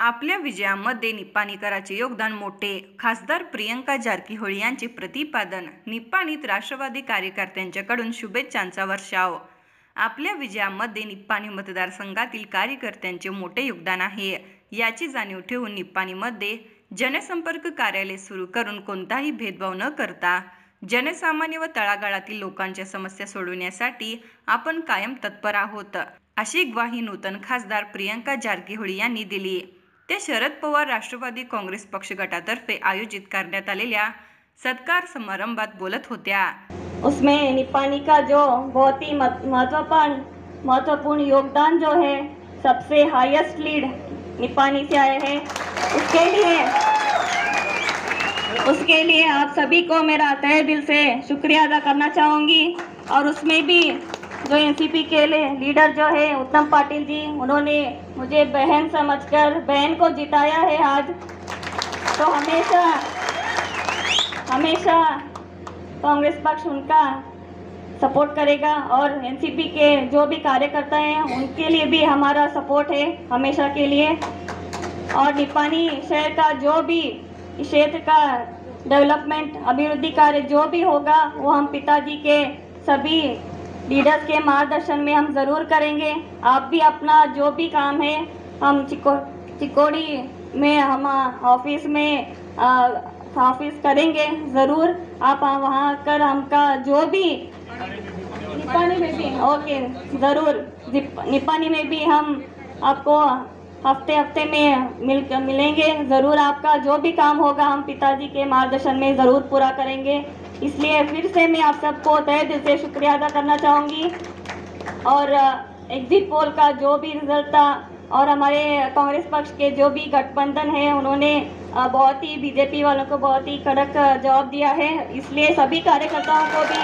आपल्या विजयामध्ये निप्पाणीकरांचे योगदान मोठे. खासदार प्रियंका जारकीहोळी यांचे प्रतिपादन. निप्पाणीत राष्ट्रवादी कार्यकर्त्यांच्याकडून शुभेच्छांचा वर्षाव. आपल्या विजयामध्ये निप्पाणी मतदारसंघातील कार्यकर्त्यांचे मोठे योगदान आहे, याची जाणीव ठेवून निप्पाणीमध्ये जनसंपर्क कार्यालय सुरू करून कोणताही भेदभाव न करता जनसामान्य व तळागाळातील लोकांच्या समस्या सोडवण्यासाठी आपण कायम तत्पर आहोत, अशी ग्वाही नूतन खासदार प्रियंका जारकीहोळी यांनी दिली. त्या शरद पवार राष्ट्रवादी काँग्रेस पक्ष गटातर्फे आयोजित करण्यात आलेल्या सत्कार समारंभात बोलत होत्या. उसमें निप्पाणी का जो बहुत ही महत्वपूर्ण योगदान जो है, सबसे हाईएस्ट लीड निप्पाणी से आए हैं, उसके लिए आप सभी को मेरा तहे दिल से शुक्रिया अदा करना चाहूँगी। और उसमें भी जो एनसीपी के लीडर जो है उत्तम पाटिल जी, उन्होंने मुझे बहन समझकर बहन को जिताया है आज, तो हमेशा कांग्रेस पक्ष उनका सपोर्ट करेगा। और एनसीपी के जो भी कार्यकर्ता हैं उनके लिए भी हमारा सपोर्ट है हमेशा के लिए। और निप्पाणी शहर का जो भी क्षेत्र का डेवलपमेंट अभिवृद्धि कार्य जो भी होगा वो हम पिताजी के सभी लीडर्स के मार्गदर्शन में हम ज़रूर करेंगे। आप भी अपना जो भी काम है, हम चिकोड़ी में हम ऑफिस करेंगे ज़रूर। आप वहाँ कर हमका जो भी निप्पाणी में भी ओके ज़रूर, निप्पाणी में भी हम आपको हफ्ते में मिलेंगे ज़रूर। आपका जो भी काम होगा हम पिताजी के मार्गदर्शन में ज़रूर पूरा करेंगे। इसलिए फिर से मैं आप सबको तहे दिल से शुक्रिया अदा करना चाहूँगी। और एग्जिट पोल का जो भी रिजल्ट था और हमारे कांग्रेस पक्ष के जो भी गठबंधन है, उन्होंने बहुत ही बीजेपी वालों को बहुत ही कड़क जवाब दिया है। इसलिए सभी कार्यकर्ताओं को भी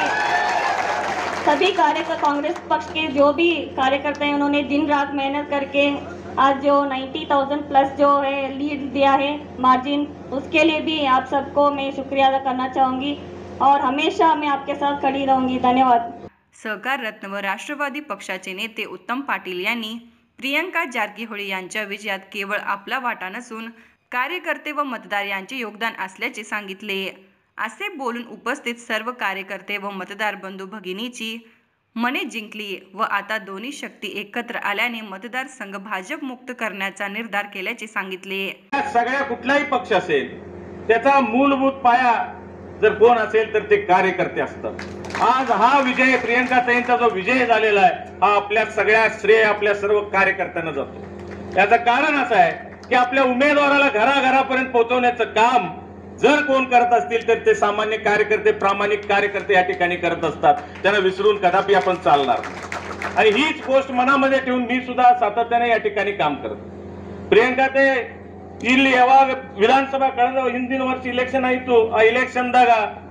कांग्रेस पक्ष के जो भी कार्यकर्ता हैं, उन्होंने दिन रात मेहनत करके आज जो 90,000 प्लस जो है लीड दिया है मार्जिन, उसके लिए भी आप सबको मैं शुक्रिया अदा करना चाहूँगी और हमेशा मैं आपके साथ खड़ी रहूँगी। धन्यवाद। सहकार रत्न व राष्ट्रवादी पक्षाचे नेते उत्तम पाटील यांनी प्रियंका जारकीहोळी यांच्या विजयात केवळ आपला वाटा नसून कार्यकर्ते व मतदार यांचे योगदान असल्याचे सांगितले. असे बोलून उपस्थित सर्व कार्यकर्ते व मतदार बंधू भगिनीची मने जिंकली व आता दोन्ही शक्ती एकत्र आल्याने मतदारसंघ भाजप मुक्त करण्याचा निर्धार केल्याचे सांगितले. सगळ्या कुठलाही पक्ष असेल त्याचा मूलभूत पाया जर कोण असेल तर ते कार्यकर्ते असतात। आज हा विजय, प्रियंका ताईंचा जो विजय झालेला आहे, हा आपल्या सगळ्या श्रेय आपल्या सर्व कार्यकर्त्यांना जातो। याचं कारण असं आहे की आपल्या उमेदवाराला घराघरापर्यंत पोहोचवण्याचं काम जर कोण करत असतील तर ते सामान्य कार्यकर्ते, प्रामाणिक कार्यकर्ते या ठिकाणी करत असतात। त्यांना विसरून कदापि आपण चालणार नाही आणि हीच गोष्ट मनामध्ये ठेवून मी सुद्धा सातत्याने या ठिकाणी काम करतो। प्रियंका ते ಇಲ್ಲಿ ಯಾವಾಗ ವಿಧಾನಸಭಾ ಕಳೆದ ಹಿಂದಿನ ವರ್ಷ ಇಲೆಕ್ಷನ್ ಆಯಿತು, ಆ ಇಲೆಕ್ಷನ್ದಾಗ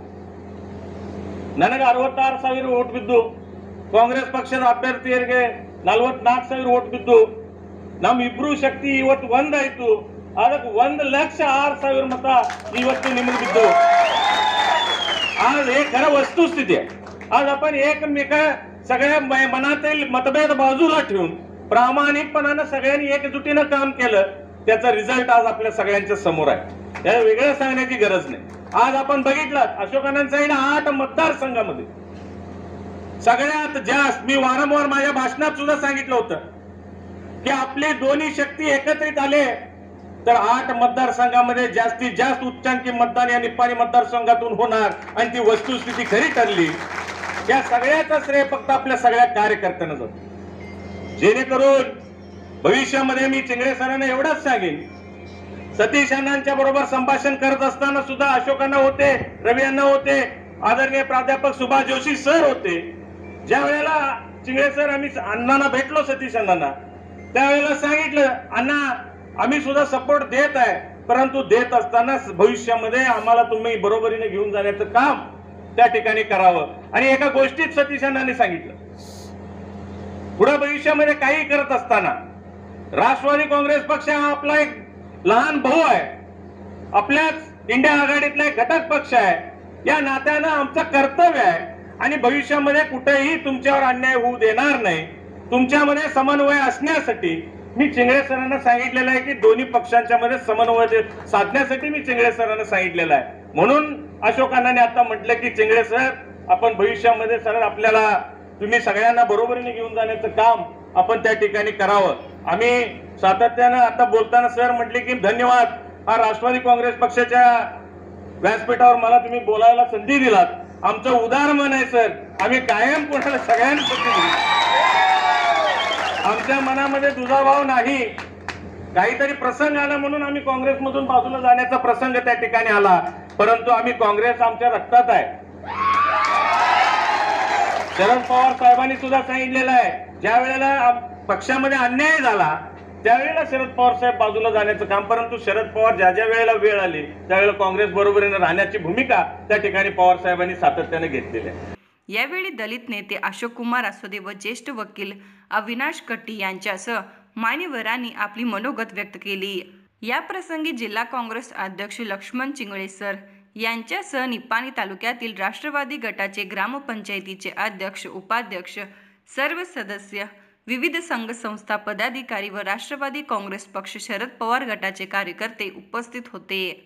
ನನಗೆ 66,000 ವೋಟ್ ಬಿದ್ದು, ಕಾಂಗ್ರೆಸ್ ಪಕ್ಷದ ಅಭ್ಯರ್ಥಿಯರಿಗೆ 44,000 ವೋಟ್ ಬಿದ್ದು, ನಮ್ಮ ಇಬ್ರು ಶಕ್ತಿ ಇವತ್ತು ಒಂದಾಯ್ತು, ಅದಕ್ಕೆ 1,06,000 मत ಇವತ್ತು निमगे बिद्दू। आज हे खरं वस्तुस्थिती आहे। आज आपण एकमेक सगळ्या मनातील मतभेद बाजूला ठेवून प्रामाणिकपणाने सगळ्यांनी एकजुटीने काम केलं, त्याचा रिझल्ट आज आपल्या सगळ्यांच्या समोर आहे। त्या वेगळं सांगण्याची गरज नाही। आज आपण बघितलं अशोकानंदांच्या 8 मतदारसंघामध्ये सगळ्यात जास्त, मी वारंवार माझ्या भाषणात सुद्धा सांगितलं होतं की आपले दोन्ही शक्ती एकत्रित आले तर 8 मतदारसंघामध्ये जास्तीत जास्त उच्चांकी मतदान या निप्पाणी मतदारसंघातून होणार आणि ती वस्तुस्थिती खरी ठरली। या सगळ्याचा श्रेय फक्त आपल्या सगळ्या कार्यकर्त्यांना जातो। जेणेकरून भविष्यामध्ये मी चिंगळे सरांना एवढंच सांगेन, सतीश अण्णांच्या बरोबर संभाषण करत असताना सुद्धा अशोक अण्णा होते, रवी अण्णा होते, आदरणीय प्राध्यापक सुभाष जोशी सर होते। ज्या वेळेला चिंगळे सर आम्ही अण्णांना भेटलो, सतीश अण्णांना, त्यावेळेला सांगितलं, अण्णा आम्ही सुद्धा सपोर्ट देत आहे, परंतु देत असताना भविष्यामध्ये आम्हाला तुम्ही बरोबरीने घेऊन जाण्याचं काम त्या ठिकाणी करावं। आणि एका गोष्टीत सतीश अण्णांनी सांगितलं, पुढे भविष्यामध्ये काही करत असताना राष्ट्रवादी काँग्रेस पक्ष हा आपला एक लहान भाऊ आहे, आपल्याच इंडिया आघाडीतला एक घटक पक्ष आहे, या नात्यानं आमचं कर्तव्य आहे आणि भविष्यामध्ये कुठेही तुमच्यावर अन्याय होऊ देणार नाही। तुमच्यामध्ये समन्वय असण्यासाठी मी चिंगळे सरांना सांगितलेलं आहे की दोन्ही पक्षांच्या मध्ये समन्वय साधण्यासाठी मी चिंगळे सरांना सांगितलेलं आहे. म्हणून अशोक अण्णांनी आता म्हटलं की चिंगळे सर, आपण भविष्यामध्ये सर आपल्याला तुम्ही सगळ्यांना बरोबरीने घेऊन जाण्याचं काम आपण त्या ठिकाणी करावं. आम्ही सातत्यानं आता बोलताना सर म्हटले की धन्यवाद, हा राष्ट्रवादी काँग्रेस पक्षाच्या व्यासपीठावर मला तुम्ही बोलायला संधी दिलात. आमचं उदार मन आहे सर, आम्ही कायम कोणाला सगळ्यांना संधी दिली. आमच्या मनामध्ये दुजाभाव नाही. काहीतरी प्रसंग आला म्हणून आम्ही काँग्रेसमधून बाजूला जाण्याचा प्रसंग त्या ठिकाणी आला, परंतु आम्ही काँग्रेस आमच्या रक्तात आहे. शरद पवार साहेबांनी सुद्धा सांगितलेलं आहे, ज्या वेळेला पक्षामध्ये अन्याय झाला त्यावेळेला शरद पवार साहेब बाजूला जाण्याचं काम, परंतु शरद पवार ज्या ज्या वेळेला वेळ आली त्यावेळेला काँग्रेस बरोबरीने राहण्याची भूमिका त्या ठिकाणी पवार साहेबांनी सातत्याने घेतलेली आहे. यावेळी दलित नेते अशोक कुमार आसोदे व ज्येष्ठ वकील अविनाश कट्टी यांच्यासह मान्यवरांनी आपली मनोगत व्यक्त केली. या प्रसंगी जिल्हा काँग्रेस अध्यक्ष लक्ष्मण चिंगळे सर यांच्यासह निपाणी तालुक्यातील राष्ट्रवादी गटाचे ग्रामपंचायतीचे अध्यक्ष, उपाध्यक्ष, सर्व सदस्य, विविध संघ संस्था पदाधिकारी व राष्ट्रवादी काँग्रेस पक्ष शरद पवार गटाचे कार्यकर्ते उपस्थित होते.